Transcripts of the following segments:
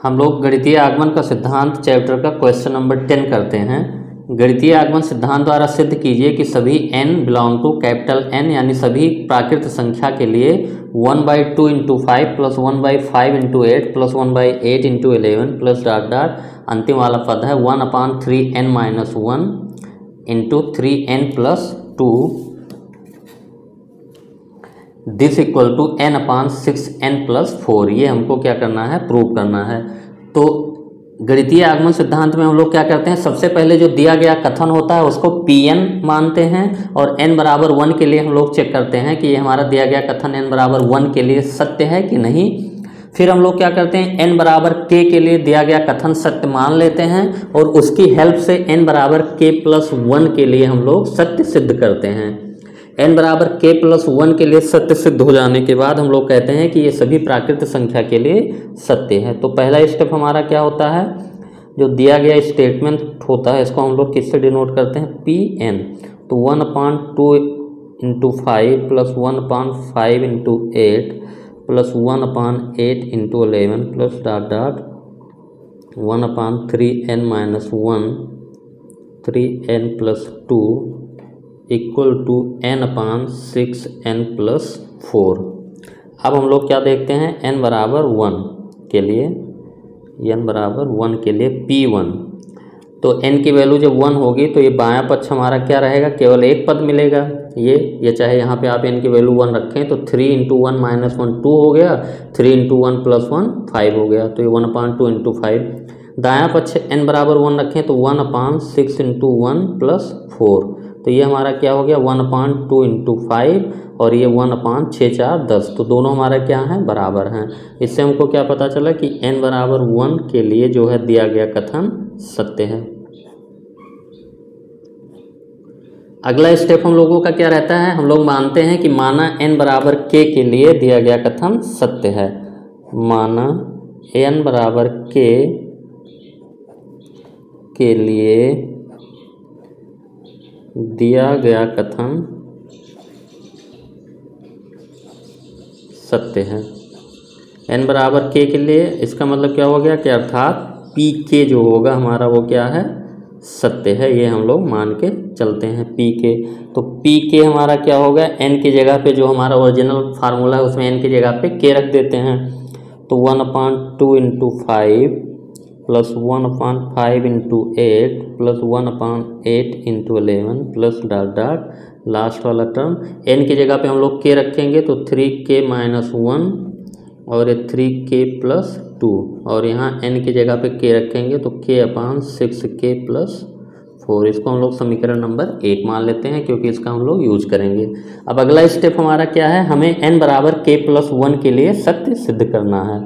हम लोग गणितीय आगमन का सिद्धांत चैप्टर का क्वेश्चन नंबर 10 करते हैं। गणितीय आगमन सिद्धांत द्वारा सिद्ध कीजिए कि सभी n belong to capital N यानी सभी प्राकृत संख्या के लिए 1/2 × 5 + 1/5 × 8 + 1/8 × 11 प्लस डॉट डॉट अंतिम वाला पद है 1/3n - 1 × 3n + 2 this equal to n/6n + 4। ये हमको क्या करना है, प्रूव करना है। तो गणितीय आगमन सिद्धांत में हम लोग क्या करते हैं, सबसे पहले जो दिया गया कथन होता है उसको Pn मानते हैं और n बराबर 1 के लिए हम लोग चेक करते हैं कि ये हमारा दिया गया कथन n बराबर 1 के लिए सत्य है कि नहीं। फिर हम लोग क्या करते हैं, n बराबर k के लिए दिया गया कथन सत्य मान लेते हैं और उसकी हेल्प से n बराबर k + 1 के लिए हम लोग सत्य सिद्ध करते हैं। n बराबर k + 1 के लिए सत्य सिद्ध हो जाने के बाद हम लोग कहते हैं कि ये सभी प्राकृत संख्या के लिए सत्य है। तो पहला स्टेप हमारा क्या होता है, जो दिया गया स्टेटमेंट होता है इसको हम लोग किससे डिनोट करते हैं, Pn। तो 1/2 × 5 + 1/5 × 8 + 1/8 × 11 plus dot dot 1/3n - 1 3n + 2 equal to n/6n + 4। अब हम लोग क्या देखते हैं, n बराबर 1 के लिए P1। तो n की वैल्यू जब 1 होगी तो ये बायां पक्ष हमारा क्या रहेगा, केवल एक पद मिलेगा। ये चाहे यहाँ पे आप n की वैल्यू 1 रखें तो 3 × 1 - 1 2 हो गया, 3 × 1 + 1 5 हो गया, तो ये 1/2 × 5। दायां पक्ष n बराबर 1 रखें तो 1/6 × 1 + 4, तो ये हमारा क्या हो गया 1/2 × 5 और ये 1/6 4 10, तो दोनों हमारा क्या है, बराबर हैं। इससे हमको क्या पता चला कि n बराबर 1 के लिए जो है दिया गया कथन सत्य है। अगला स्टेप हम लोगों का क्या रहता है, हम लोग मानते हैं कि माना n बराबर k के लिए दिया गया कथन सत्य है। माना n बराबर k के लिए दिया गया कथन सत्य है। n बराबर k के लिए इसका मतलब क्या हो गया कि अर्थात pk जो होगा हमारा वो क्या है, सत्य है। ये हम लोग मान के चलते हैं pk। तो pk हमारा क्या होगा, n की जगह पे जो हमारा ओरिजिनल फार्मूला है उसमें n की जगह पे k रख देते हैं। तो 1/2 × 5 + 1/5 × 8 + 1/8 × 11 प्लस डॉट डॉट लास्ट वाला टर्म n की जगह पे हम लोग k रखेंगे तो 3k - 1 और ये 3k + 2 और यहाँ n की जगह पे k रखेंगे तो k/6k + 4। इसको हम लोग समीकरण नंबर 1 मान लेते हैं क्योंकि इसका हम लोग यूज करेंगे। अब अगला स्टेप हमारा क्या है, हमें n बराबर k + 1 के लिए सत्य सिद्ध करना है।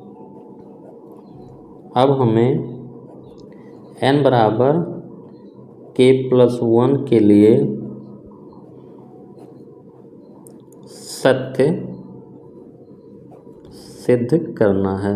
अब हमें n बराबर k + 1 के लिए सत्य सिद्ध करना है।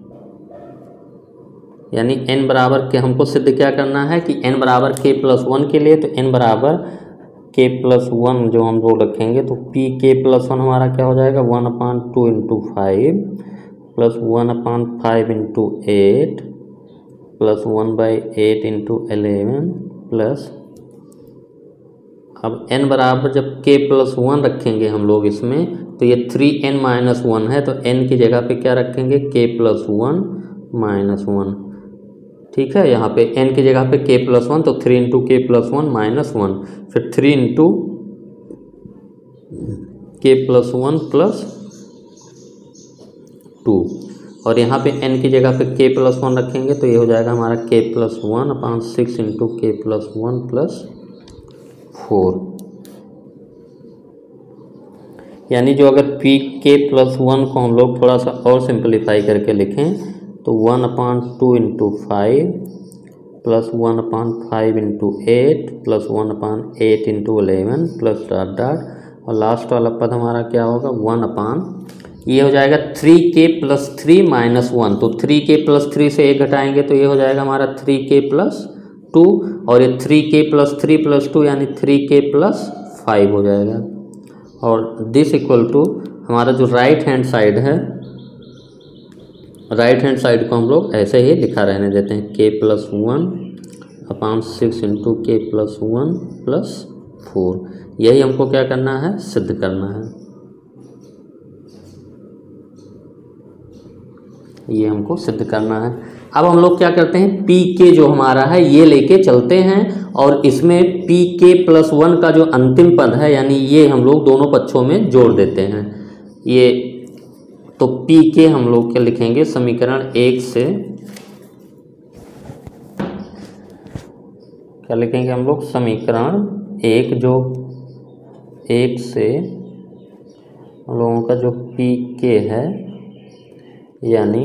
यानी n बराबर के हमको सिद्ध क्या करना है कि n बराबर k + 1 के लिए, तो n बराबर k + 1 जो हम लोग रखेंगे तो pk + 1 हमारा क्या हो जाएगा 1/2 × 5 + 1/5 × 8 + 1/8 × 11 प्लस अब n बराबर जब k + 1 रखेंगे हम लोग इसमें तो ये 3n - 1 है, तो n की जगह पे क्या रखेंगे k + 1 - 1। ठीक है, यहाँ पे n की जगह पे k + 1 तो 3 × k + 1 - 1, फिर 3 × k + 1 + 2 और यहाँ पे n की जगह पे k + 1 रखेंगे तो ये हो जाएगा हमारा k + 1/6 × k + 1 + 4। यानी जो अगर pk + 1 को हम लोग थोड़ा सा और सिंपलीफाई करके लिखें तो 1/2 × 5 + 1/5 × 8 + 1/8 × 11 प्लस डॉट डॉट और लास्ट वाला पद हमारा क्या होगा 1/, ये हो जाएगा 3k + 3 - 1। तो 3k + 3 से 1 घटाएंगे तो ये हो जाएगा हमारा 3k + 2 और ये 3k + 3 + 2 यानी 3k + 5 हो जाएगा। और दिस इक्वल टू हमारा जो राइट हैंड साइड है राइट हैंड साइड को हम लोग ऐसे ही लिखा रहने देते हैं, k+1/6 इंटू k+1+4। यही हमको क्या करना है, सिद्ध करना है। ये हमको सिद्ध करना है। अब हम लोग क्या करते हैं, पी के जो हमारा है ये लेके चलते हैं और इसमें pk+1 का जो अंतिम पद है यानी ये हम लोग दोनों पक्षों में जोड़ देते हैं। ये तो पी के हम लोग क्या लिखेंगे, समीकरण 1 से क्या लिखेंगे हम लोग, समीकरण 1 जो 1 से हम लोगों का जो पी के है यानी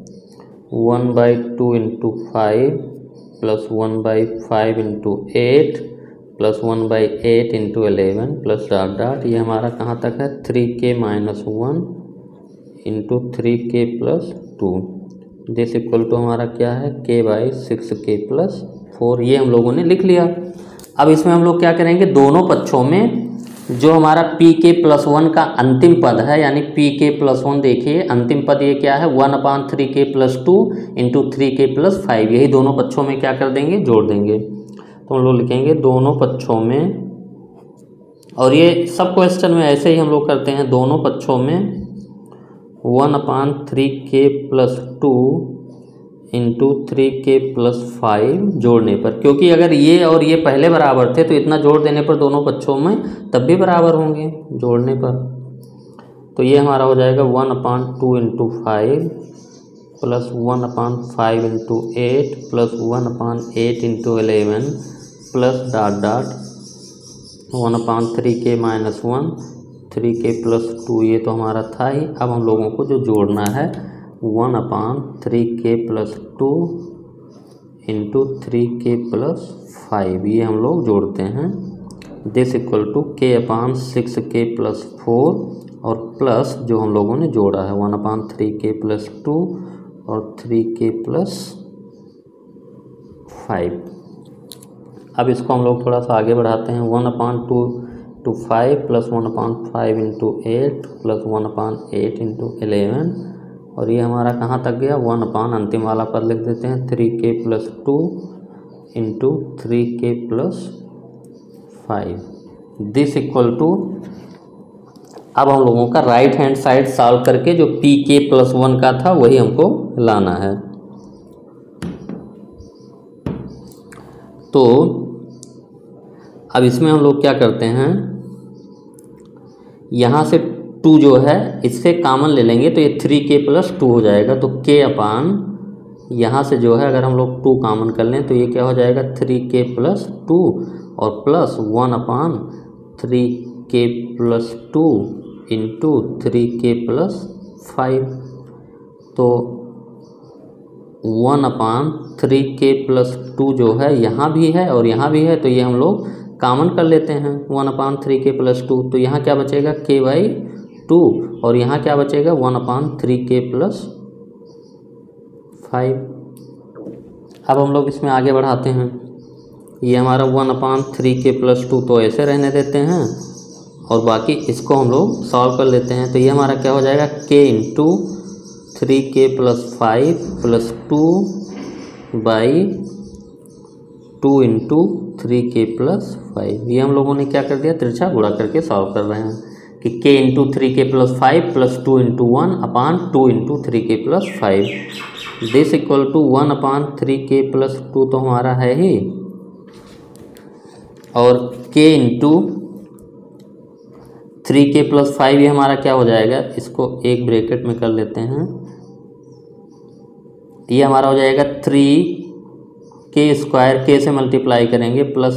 1/2 into 5 plus 1/5 into 8 plus 1/8 into 11 plus dot dot, ये हमारा कहाँ तक है 3k-1 into 3k+2 this equal to हमारा क्या है k/6k+4। ये हम लोगों ने लिख लिया। अब इसमें हम लोग क्या करेंगे, दोनों पक्षों में जो हमारा pk+1 का अंतिम पद है यानी pk+1, देखिए अंतिम पद ये क्या है 1/3k+2 इंटू 3k+5, यही दोनों पक्षों में क्या कर देंगे, जोड़ देंगे। तो हम लोग लिखेंगे दोनों पक्षों में, और ये सब क्वेश्चन में ऐसे ही हम लोग करते हैं, दोनों पक्षों में 1/3k+2 इंटू 3k+5 जोड़ने पर, क्योंकि अगर ये और ये पहले बराबर थे तो इतना जोड़ देने पर दोनों पक्षों में तब भी बराबर होंगे जोड़ने पर। तो ये हमारा हो जाएगा 1/2 into 5 plus 1/5 into 8 plus 1/8 into 11 plus dot dot 1/3k-1 3k+2, ये तो हमारा था ही। अब हम लोगों को जो जोड़ना है 1/3k+2 इंटू 3k+5, ये हम लोग जोड़ते हैं। दिस इक्वल टू k/6k+4 और प्लस जो हम लोगों ने जोड़ा है 1/3k+2 और 3k+5। अब इसको हम लोग थोड़ा सा आगे बढ़ाते हैं, 1/2 to 5 plus 1/5 into 8 plus 1/8 into 11, और ये हमारा कहाँ तक गया 1/ अंतिम वाला पद लिख देते हैं 3k+2 into 3k+5 this equal to. अब हम लोगों का राइट हैंड साइड सॉल्व करके जो pk+1 का था वही हमको लाना है। तो अब इसमें हम लोग क्या करते हैं, यहाँ से 2 जो है इससे कॉमन ले लेंगे तो ये 3k+2 हो जाएगा। तो k/, यहाँ से जो है अगर हम लोग 2 कॉमन कर लें तो ये क्या हो जाएगा 3k+2 और प्लस 1/3k+2 इंटू 3k+5। तो 1/3k+2 जो है यहाँ भी है और यहाँ भी है, तो ये हम लोग कॉमन कर लेते हैं 1/3k+2। तो यहाँ क्या बचेगा k/2 और यहाँ क्या बचेगा 1/3k+5। अब हम लोग इसमें आगे बढ़ाते हैं, ये हमारा 1/3k+2 तो ऐसे रहने देते हैं और बाकी इसको हम लोग सॉल्व कर लेते हैं। तो ये हमारा क्या हो जाएगा k into 3k+5 plus 2/2 into 3k+5। ये हम लोगों ने क्या कर दिया, तिरछा गुणा करके सॉल्व कर रहे हैं कि k into 3k+5 plus 2 into 1/2 into 3k+5 this equal to 1/3k+2 तो हमारा है ही, और k इंटू 3k+5 ये हमारा क्या हो जाएगा, इसको एक ब्रैकेट में कर लेते हैं, ये हमारा हो जाएगा 3k² k से मल्टीप्लाई करेंगे प्लस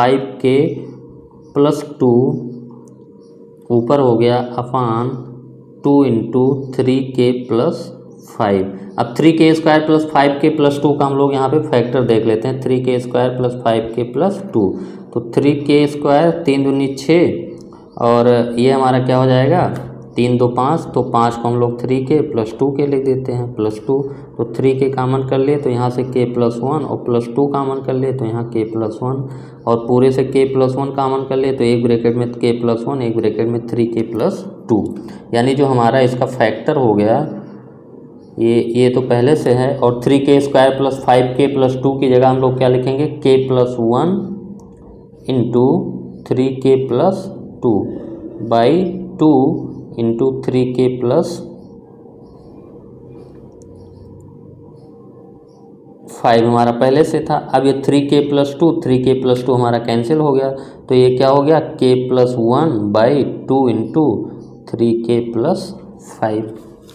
5k+2 ऊपर हो गया अपान 2 इंटू 3k+5। अब 3k² प्लस 5k+2 का हम लोग यहाँ पे फैक्टर देख लेते हैं, 3k² प्लस 5k+2 तो 3k², 3 दूनी 6 और ये हमारा क्या हो जाएगा 3 2 5, तो 5 को हम लोग 3k प्लस 2k लिख देते हैं प्लस 2, तो 3k कॉमन कर लिए तो यहाँ से k+1 और प्लस 2 कॉमन कर लिए तो यहाँ k+1 और पूरे से k+1 कॉमन कर लिए तो एक ब्रैकेट में k+1 एक ब्रैकेट में 3k+2, यानी जो हमारा इसका फैक्टर हो गया ये तो पहले से है, और 3k² + 5k + 2 की जगह हम लोग क्या लिखेंगे, k+1 into 3k+2 by 2 into 3k+5 हमारा पहले से था। अब ये 3k+2 हमारा कैंसिल हो गया, तो ये क्या हो गया, k+1 बाई 2 इंटू 3k+5।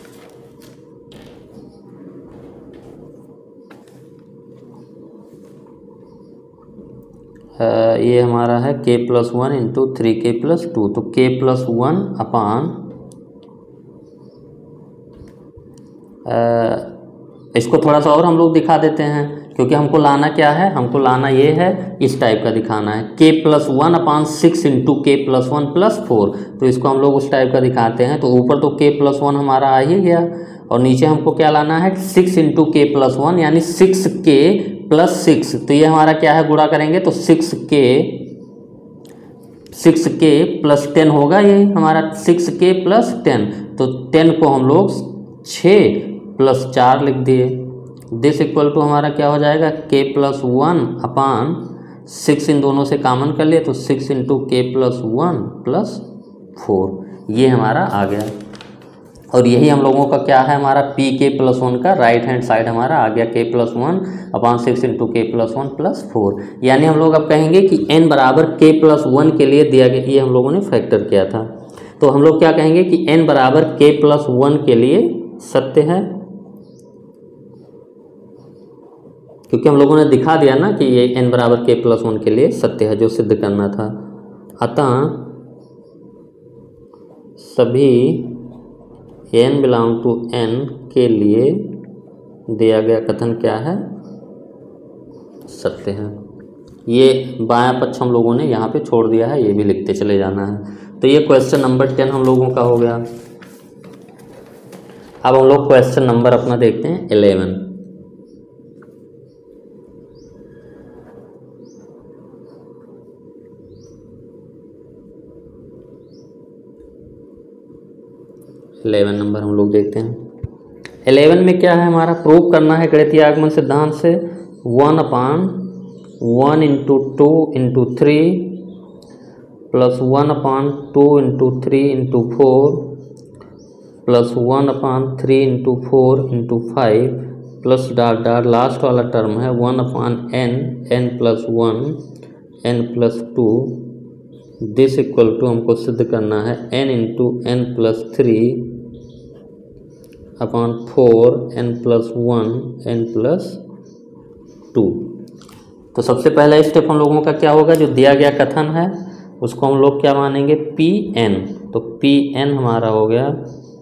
ये हमारा है k+1 इंटू 3k+2, तो k+1 अपान इसको थोड़ा सा और हम लोग दिखा देते हैं, क्योंकि हमको लाना क्या है, हमको लाना ये है, इस टाइप का दिखाना है, k+1 अपान 6 इंटू k+1 + 4। तो इसको हम लोग उस टाइप का दिखाते हैं। तो ऊपर तो k+1 हमारा आ ही गया, और नीचे हमको क्या लाना है, 6 इंटू k+1 यानी 6k+6। तो ये हमारा क्या है, गुणा करेंगे तो 6k + 10 होगा, ये हमारा 6k + 10। तो 10 को हम लोग 6 + 4 लिख दिए। दिस इक्वल टू हमारा क्या हो जाएगा, k+1 अपान 6, इन दोनों से कॉमन कर लिए तो 6 इंटू k+1 + 4, ये हमारा आ गया। और यही हम लोगों का क्या है, हमारा pk+1 का राइट हैंड साइड हमारा आ गया, k+1 अपान 6 इंटू k+1 + 4। यानी हम लोग अब कहेंगे कि n बराबर k+1 के लिए दिया गया, ये हम लोगों ने फैक्टर किया था, तो हम लोग क्या कहेंगे कि n बराबर k+1 के लिए सत्य है, क्योंकि हम लोगों ने दिखा दिया ना कि ये n बराबर k+1 के लिए सत्य है, जो सिद्ध करना था। अतः सभी n बिलोंग टू n के लिए दिया गया कथन क्या है, सत्य है। ये बायां पक्ष हम लोगों ने यहाँ पे छोड़ दिया है, ये भी लिखते चले जाना है। तो ये क्वेश्चन नंबर 10 हम लोगों का हो गया। अब हम लोग क्वेश्चन नंबर अपना देखते हैं 11। नंबर हम लोग देखते हैं। 11 में क्या है, हमारा प्रूव करना है गणितीय आगमन सिद्धांत से 1/1 into 2 into 3 plus 1/2 into 3 into 4 plus 1/3 into 4 into 5 plus dot dot last वाला टर्म है 1/n n+1 n+2। This equal to हमको सिद्ध करना है n into n+3 upon 4 n+1 n+2। तो सबसे पहला स्टेप हम लोगों का क्या होगा, जो दिया गया कथन है उसको हम लोग क्या मानेंगे, Pn। तो Pn हमारा हो गया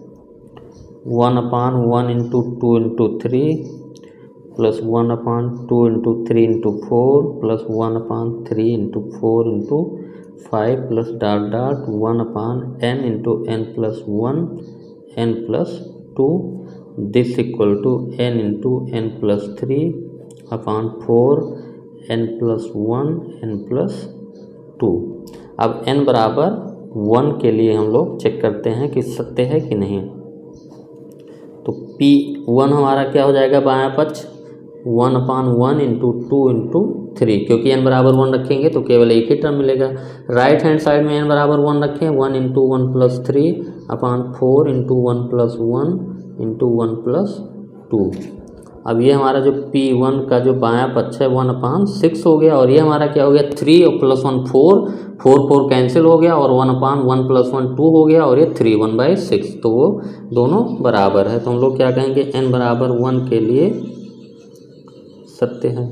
1/1 into 2 into 3 plus 1/2 into 3 into 4 plus 1/3 into 4 into 5 plus dot dot 1/n into n+1 n+2। This equal to n into n+3 upon 4 n+1 n+2। अब n बराबर 1 के लिए हम लोग चेक करते हैं कि सत्य है कि नहीं। तो P1 हमारा क्या हो जाएगा, बायां पक्ष 1/1 इंटू 2 इंटू 3, क्योंकि n बराबर 1 रखेंगे तो केवल एक ही टर्म मिलेगा। राइट हैंड साइड में n बराबर 1 रखें, 1 इंटू 1+3 अपान 4 इंटू 1+1 इंटू 1+2। अब ये हमारा जो P1 का जो बायां पक्ष है 1/6 हो गया, और ये हमारा क्या हो गया 3 और +1 4 कैंसिल हो गया, और 1/1 + 1 2 हो गया, और ये 3 1/6, तो वो दोनों बराबर है। तो हम लोग क्या कहेंगे, n बराबर 1 के लिए सत्य है।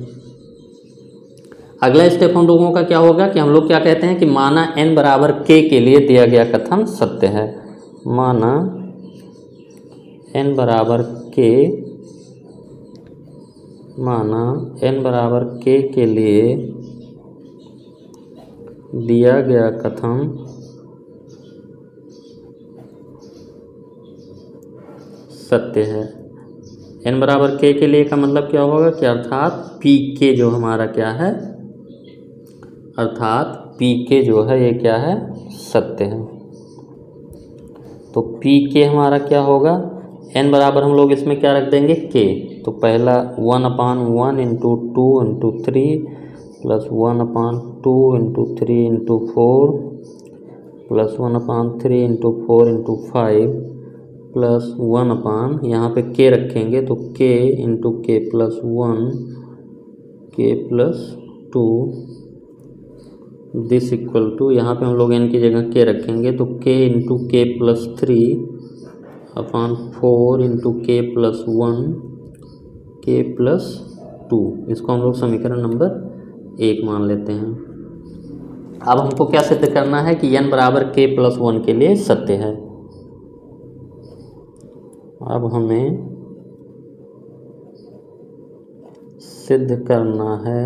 अगला स्टेप हम लोगों का क्या होगा कि हम लोग क्या कहते हैं कि माना n बराबर k के लिए दिया गया कथन सत्य है। माना n बराबर k, माना n बराबर k के लिए दिया गया कथन सत्य है। n बराबर k के लिए का मतलब क्या होगा कि अर्थात pk जो हमारा क्या है, अर्थात pk जो है ये क्या है, सत्य है। तो pk हमारा क्या होगा, n बराबर हम लोग इसमें क्या रख देंगे k। तो पहला 1/1 into 2 into 3 plus 1/2 into 3 into 4 plus 1/3 into 4 into 5 plus 1 यहाँ पे k रखेंगे तो k into k plus 1 k plus 2 this equal to, यहाँ पे हम लोग n की जगह k रखेंगे तो k into k plus 3/4 into k plus 1 k plus 2। इसको हम लोग समीकरण नंबर 1 मान लेते हैं। अब हमको क्या सिद्ध करना है कि n बराबर k प्लस 1 के लिए सत्य है। अब हमें सिद्ध करना है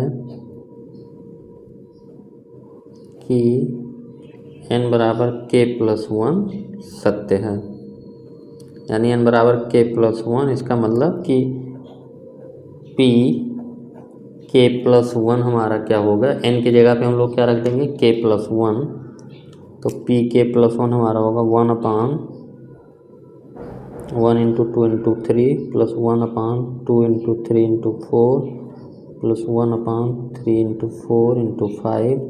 कि n बराबर k प्लस 1 सत्य है, यानी n बराबर k प्लस 1। इसका मतलब कि p k प्लस 1 हमारा क्या होगा, n की जगह पे हम लोग क्या रख देंगे k प्लस 1। तो p k प्लस 1 हमारा होगा 1/1 into 2 into 3 plus 1/2 into 3 into 4 plus 1/3 into 4 into 5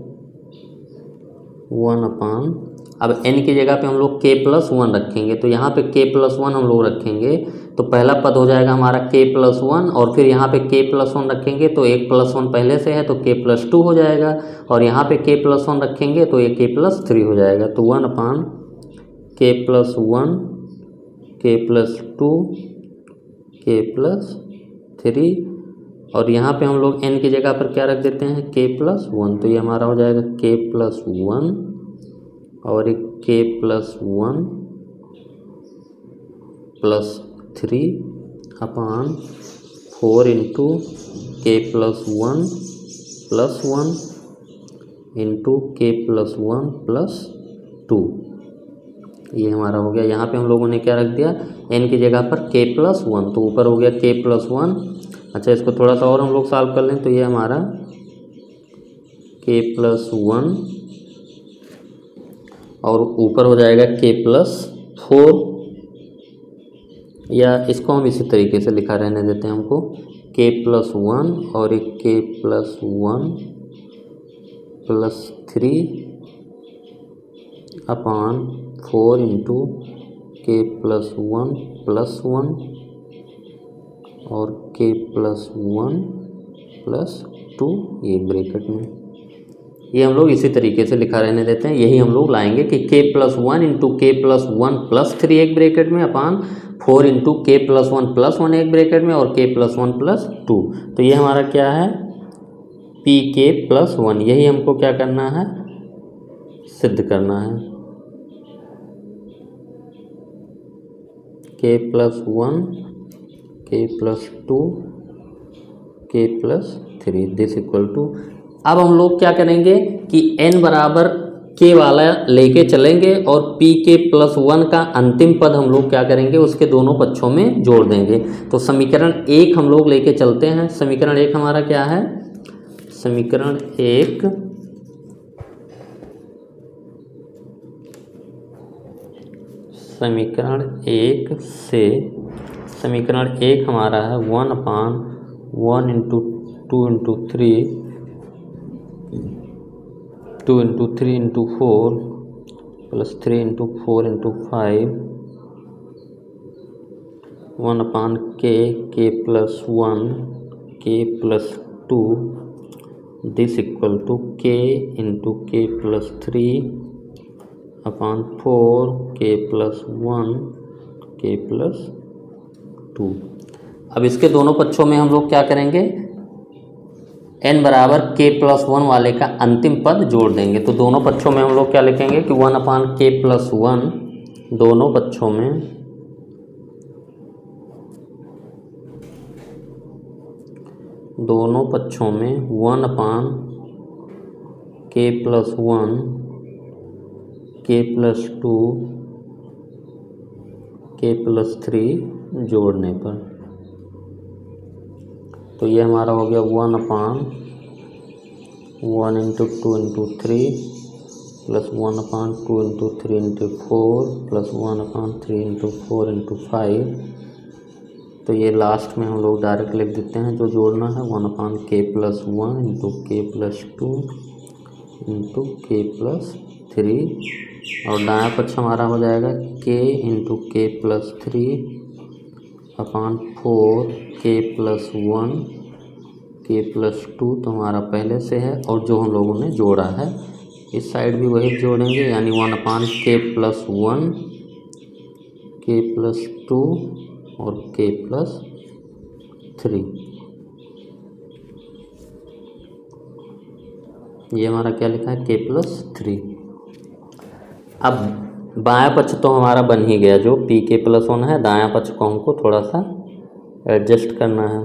1/। अब n की जगह पे हम लोग k प्लस 1 रखेंगे, तो यहाँ पे k प्लस 1 हम लोग रखेंगे तो पहला पद हो जाएगा हमारा k प्लस 1, और फिर यहाँ पे k प्लस 1 रखेंगे तो 1 प्लस 1 पहले से है तो k प्लस 2 हो जाएगा, और यहाँ पे k प्लस 1 रखेंगे तो ये k प्लस 3 हो जाएगा। तो 1/k plus 1 k plus 2 k plus 3, और यहाँ पे हम लोग n की जगह पर क्या रख देते हैं k प्लस 1। तो ये हमारा हो जाएगा k प्लस 1 और एक k plus 1 plus 3/4 into k plus 1 plus 1 into k plus 1 plus 2। ये हमारा हो गया। यहाँ पे हम लोगों ने क्या रख दिया n की जगह पर k प्लस 1, तो ऊपर हो गया k प्लस 1। अच्छा, इसको थोड़ा सा और हम लोग सॉल्व कर लें तो ये हमारा k प्लस 1 और ऊपर हो जाएगा k प्लस 4, या इसको हम इसी तरीके से लिखा रहने देते हैं हमको, k प्लस 1 और एक k plus 1 plus 3/4 into k plus 1 plus 1 और k प्लस 1 प्लस 2, ये ब्रैकेट में। ये हम लोग इसी तरीके से लिखा रहने देते हैं। यही हम लोग लाएंगे कि k plus 1 into k plus 1 plus 3 एक ब्रैकेट में upon 4 into k plus 1 plus 1 एक ब्रैकेट में और k प्लस 1 प्लस 2। तो ये हमारा क्या है p k प्लस 1। यही हमको क्या करना है, सिद्ध करना है। k plus 1 k plus 2 k plus 3 this equal to. अब हम लोग क्या करेंगे कि n बराबर k वाला लेके चलेंगे और p k प्लस 1 का अंतिम पद हम लोग क्या करेंगे उसके दोनों पक्षों में जोड़ देंगे। तो समीकरण 1 हम लोग लेके चलते हैं। समीकरण 1 हमारा क्या है, समीकरण 1 से समीकरण 1 हमारा है 1/1 into 2 into 3 2 into 3 into 4 plus 3 into 4 into 5 1/k plus 1 k plus 2 this equal to k into k plus 3/4 k plus 1 k plus 2। अब इसके दोनों पक्षों में हम लोग क्या करेंगे, n बराबर k प्लस 1 वाले का अंतिम पद जोड़ देंगे। तो दोनों पक्षों में हम लोग क्या लिखेंगे कि 1/k प्लस 1 दोनों पक्षों में 1/k plus 1 k plus 2 k plus 3 जोड़ने पर। तो ये हमारा हो गया 1/1 into 2 into 3 plus 1/2 into 3 into 4 plus 1/3 into 4 into 5 तो ये लास्ट में हम लोग डायरेक्ट लिख देते हैं जो जोड़ना है 1/k+1 into k+2 into k+3 और दायां पक्ष हमारा हो जाएगा k into k+3 upon 4 k+1 k+2 तो हमारा पहले से है और जो हम लोगों ने जोड़ा है इस साइड भी वही जोड़ेंगे यानी 1/k+1 k+2 और k+3 ये हमारा क्या लिखा है k+3। अब बायां पक्ष तो हमारा बन ही गया जो pk+1 है, दायां पक्ष को हमको थोड़ा सा एडजस्ट करना है।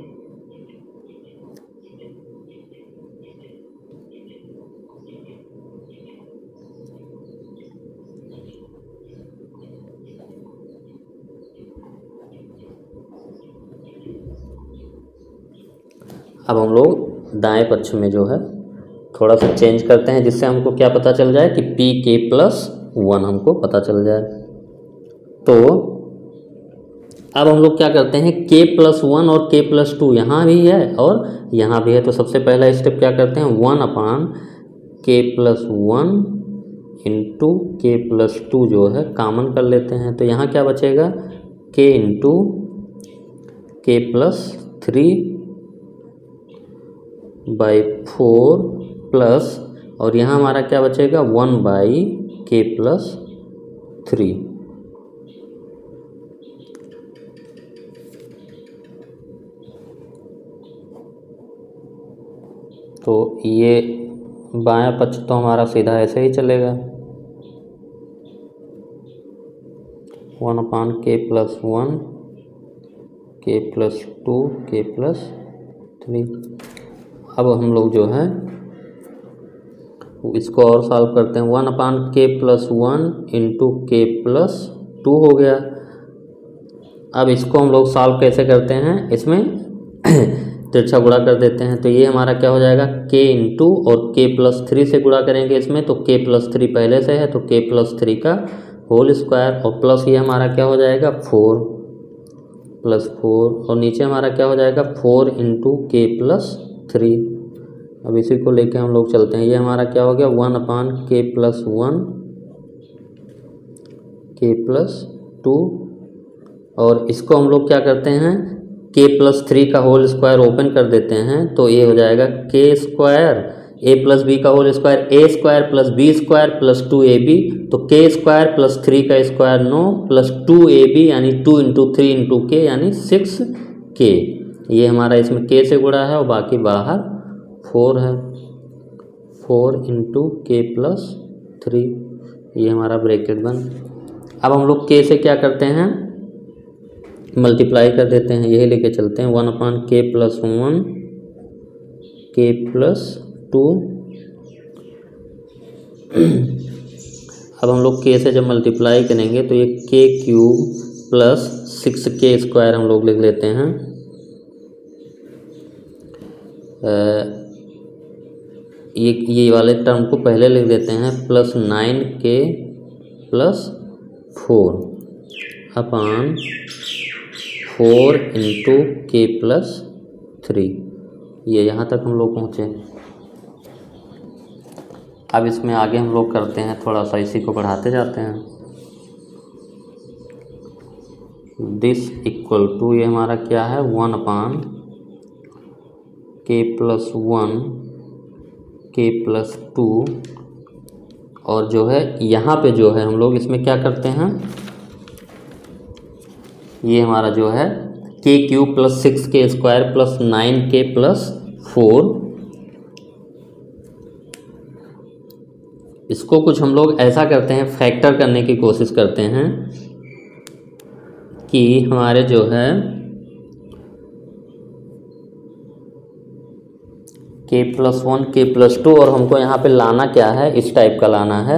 अब हम लोग दाएं पक्ष में जो है थोड़ा सा चेंज करते हैं जिससे हमको क्या पता चल जाए कि pk+1 हमको पता चल जाए। तो अब हम लोग क्या करते हैं k+1 और k+2 यहाँ भी है और यहाँ भी है, तो सबसे पहला स्टेप क्या करते हैं 1/k+1 इंटू k+2 जो है कॉमन कर लेते हैं। तो यहाँ क्या बचेगा k into k+3 by 4 plus और यहाँ हमारा क्या बचेगा 1/k+3। तो ये बायां पक्ष तो हमारा सीधा ऐसे ही चलेगा 1/k+1 k+2 k+3। अब हम लोग जो है इसको और सॉल्व करते हैं 1/k+1 इंटू k+2 हो गया। अब इसको हम लोग सॉल्व कैसे करते हैं, इसमें तिरछा गुणा कर देते हैं। तो ये हमारा क्या हो जाएगा k इंटू और k+3 से गुणा करेंगे इसमें, तो k+3 पहले से है तो k+3 का होल स्क्वायर और प्लस ये हमारा क्या हो जाएगा 4 +4 और नीचे हमारा क्या हो जाएगा 4 इंटू k+3। अब इसी को लेके हम लोग चलते हैं। ये हमारा क्या हो गया 1/k+1 k+2 और इसको हम लोग क्या करते हैं k+3 का होल स्क्वायर ओपन कर देते हैं तो ये हो जाएगा k² a+b का whole square a² + b² + 2ab तो k² + 3 का स्क्वायर 9 + 2ab यानी 2 इंटू 3 इंटू k यानी 6k। ये हमारा इसमें k से गुणा है और बाकी बाहर 4 है 4 इंटू k+3 ये हमारा ब्रैकेट बंद। अब हम लोग k से क्या करते हैं मल्टीप्लाई कर देते हैं, यही लेके चलते हैं 1/k+1 k+2। अब हम लोग k से जब मल्टीप्लाई करेंगे तो ये k³ + 6k² हम लोग लिख लेते हैं। ये वाले टर्म को पहले लिख देते हैं +9k + 4 अपॉन 4 इंटू k+3। ये यहाँ तक हम लोग पहुँचे। अब इसमें आगे हम लोग करते हैं थोड़ा सा इसी को बढ़ाते जाते हैं। दिस इक्वल टू ये हमारा क्या है 1/k+1 k+2 और जो है यहाँ पे जो है हम लोग इसमें क्या करते हैं ये हमारा जो है k³ + 6k² + 9k + 4 इसको कुछ हम लोग ऐसा करते हैं फैक्टर करने की कोशिश करते हैं कि हमारे जो है k+1 k+2 और हमको यहाँ पे लाना क्या है इस टाइप का लाना है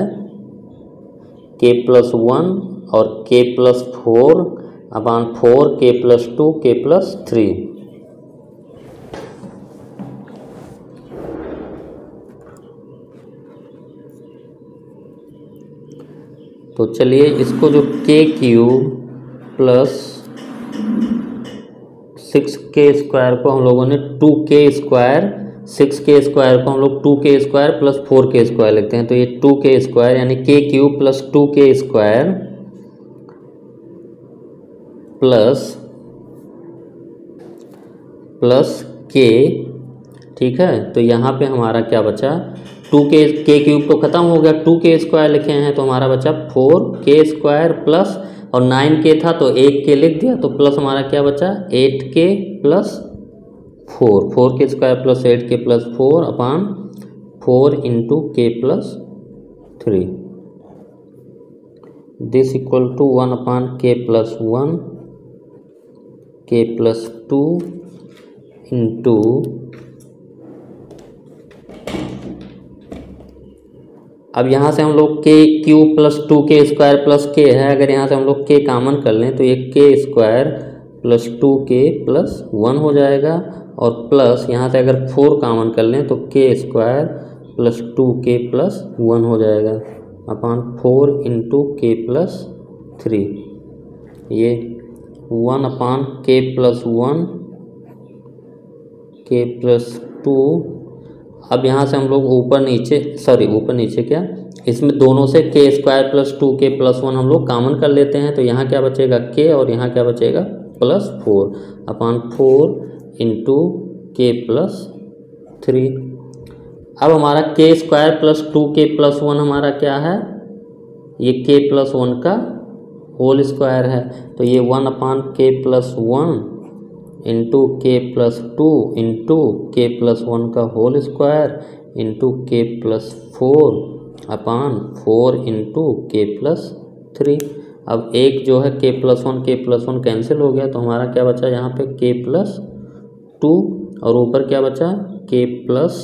k+1 और k+4 अपॉन 4 k+2 k+3। तो चलिए इसको जो k³ + 6k² को हम लोगों ने 2k², 6k² को हम लोग 2k² प्लस 4k² लिखते हैं। तो ये 2k² यानी k³ plus 2k² plus k, ठीक है। तो यहाँ पे हमारा क्या बचा, k³ तो ख़त्म हो गया, 2k² लिखे हैं तो हमारा बचा 4k² प्लस, और 9k था तो 1k लिख दिया, तो प्लस हमारा क्या बचा 8k plus 4k² plus 8k plus 4 upon 4 into k plus 3, this equal to 1 upon k plus 1, k plus 2 into अब यहाँ से हम लोग k³ plus 2k² plus k है, अगर यहाँ से हम लोग k कामन कर लें तो ये k² प्लस 2k प्लस 1 हो जाएगा, और प्लस यहाँ से अगर 4 कामन कर लें तो k² प्लस 2k प्लस 1 हो जाएगा अपान 4 इंटू k प्लस 3, ये 1 upon k plus 1, k plus 2। अब यहाँ से हम लोग ऊपर नीचे क्या, इसमें दोनों से k² प्लस 2k प्लस 1 हम लोग कॉमन कर लेते हैं, तो यहाँ क्या बचेगा k और यहाँ क्या बचेगा plus 4 upon 4 into k plus 3। अब हमारा k² प्लस 2k प्लस 1 हमारा क्या है, ये k प्लस 1 का होल स्क्वायर है, तो ये 1 upon k plus 1 into k plus 2 into k plus 1 का whole square into k plus 4 upon 4 into k plus 3। अब एक जो है k प्लस 1 कैंसिल हो गया, तो हमारा क्या बचा यहाँ पे k प्लस 2 और ऊपर क्या बचा k plus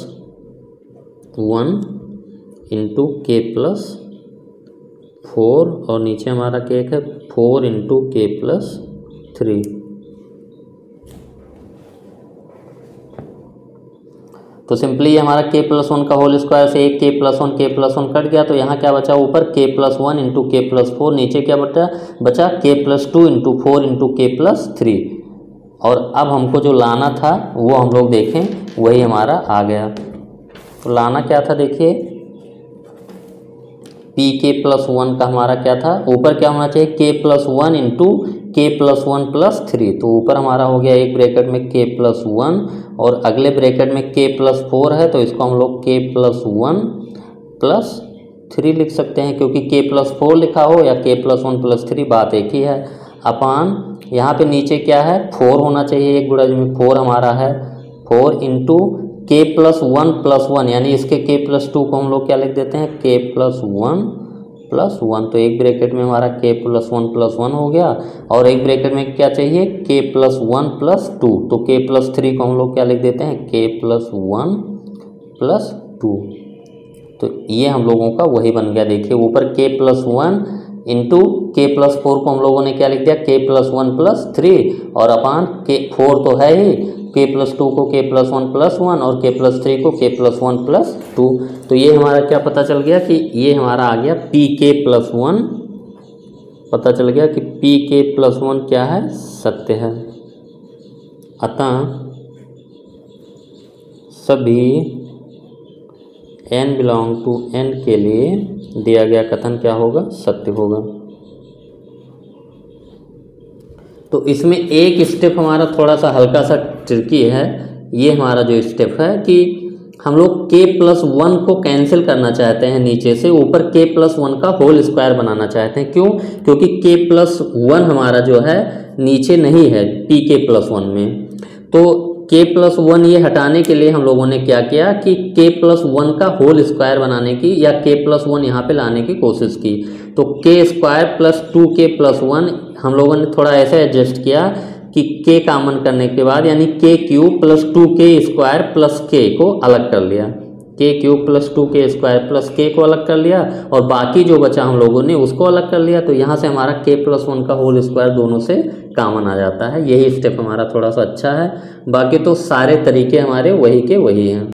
1 into k plus 4 और नीचे हमारा क्या है 4 इंटू k प्लस 3। तो सिंपली हमारा k प्लस 1 का होल स्क्वायर से एक k प्लस 1 कट गया, तो यहाँ क्या बचा ऊपर k plus 1 into k plus 4, नीचे क्या बचा k plus 2 into 4 into k plus 3। और अब हमको जो लाना था वो हम लोग देखें, वही हमारा आ गया। तो लाना क्या था देखिए, pk प्लस 1 का हमारा क्या था, ऊपर क्या होना चाहिए k plus 1 into k plus 1 plus 3, तो ऊपर हमारा हो गया एक ब्रैकेट में k प्लस 1 और अगले ब्रैकेट में k प्लस 4 है, तो इसको हम लोग k प्लस 1 प्लस 3 लिख सकते हैं, क्योंकि k प्लस 4 लिखा हो या k प्लस 1 प्लस 3 बात एक ही है। अपान यहाँ पे नीचे क्या है 4 होना चाहिए, एक गुणज में 4 हमारा है, 4 इंटू k प्लस 1 प्लस 1 यानी इसके k प्लस 2 को हम लोग क्या लिख देते हैं k प्लस 1 प्लस 1, तो एक ब्रैकेट में हमारा k प्लस 1 प्लस 1 हो गया, और एक ब्रैकेट में क्या चाहिए k प्लस 1 प्लस 2, तो k प्लस 3 को हम लोग क्या लिख देते हैं k प्लस 1 प्लस 2। तो ये हम लोगों का वही बन गया, देखिए ऊपर k plus 1 into k plus 4 को हम लोगों ने क्या लिख दिया k प्लस 1 प्लस 3 और अपान k 4 तो है ही, k प्लस 2 को k प्लस 1 प्लस 1 और k प्लस 3 को k प्लस 1 प्लस 2। तो ये हमारा क्या पता चल गया कि ये हमारा आ गया pk प्लस 1, पता चल गया कि pk प्लस 1 क्या है सत्य है। अतः सभी n बिलोंग टू n के लिए दिया गया कथन क्या होगा सत्य होगा। तो इसमें एक स्टेप हमारा थोड़ा सा हल्का सा ट्रिकी है, ये हमारा जो स्टेप है कि हम लोग k प्लस 1 को कैंसिल करना चाहते हैं, नीचे से ऊपर k प्लस 1 का होल स्क्वायर बनाना चाहते हैं। क्यों? क्योंकि k प्लस 1 हमारा जो है नीचे नहीं है pk प्लस 1 में, तो k प्लस 1 ये हटाने के लिए हम लोगों ने क्या किया कि k प्लस 1 का होल स्क्वायर बनाने की या k प्लस 1 यहाँ पे लाने की कोशिश की। तो k square plus 2k plus 1 हम लोगों ने थोड़ा ऐसे एडजस्ट किया कि k कॉमन करने के बाद यानी k cube plus 2k square plus k को अलग कर लिया, k cube plus 2k square plus k को अलग कर लिया और बाकी जो बचा हम लोगों ने उसको अलग कर लिया। तो यहाँ से हमारा k प्लस 1 का होल स्क्वायर दोनों से कॉमन आ जाता है। यही स्टेप हमारा थोड़ा सा अच्छा है, बाकी तो सारे तरीके हमारे वही के वही हैं।